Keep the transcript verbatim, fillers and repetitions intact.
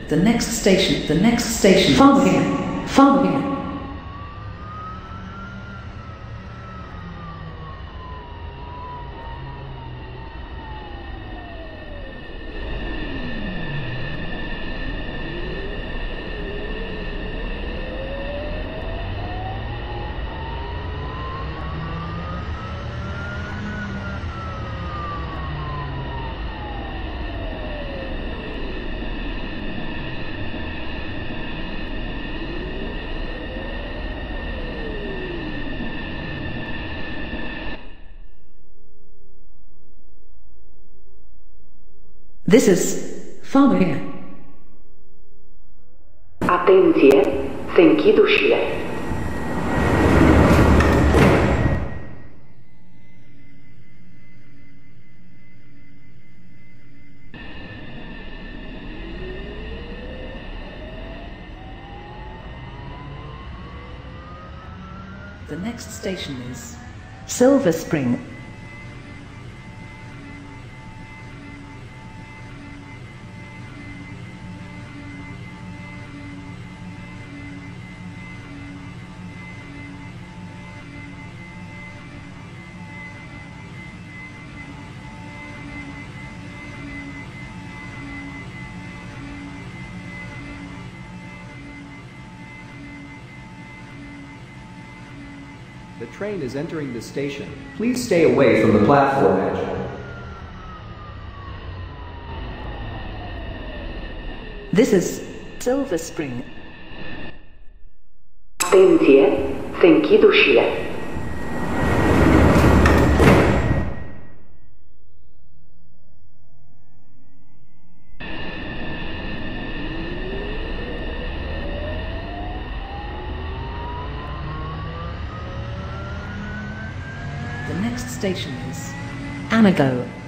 The next station, the next station. Follow here. Follow here. This is follow here. Atenție, se închid ușile. The next station is Silver Spring. The train is entering the station. Please stay away from the platform edge. This is Silver Spring. Atenție, se închid ușile. The next station is Anago.